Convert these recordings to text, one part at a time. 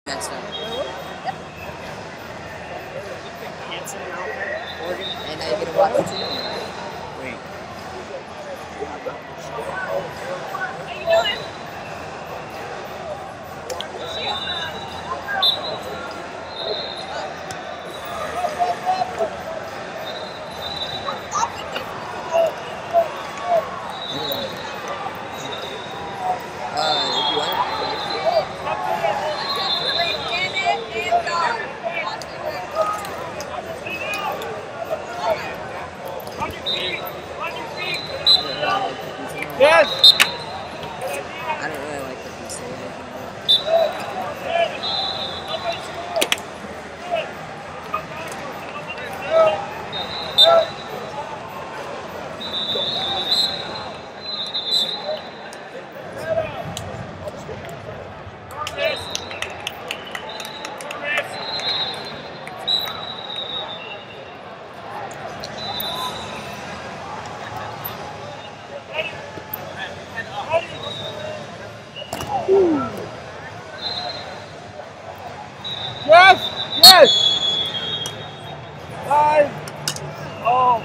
That's fun. Hanson now, Oregon. And now you're gonna watch too. Wait. How you doing? If you want. Yes! I don't really like the pizza. Yes! Yes! 5. Oh.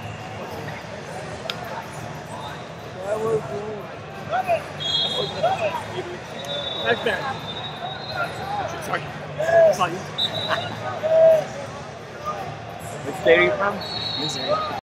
That was good. Nice man. Sorry. Sorry. Which state are you from? Missouri.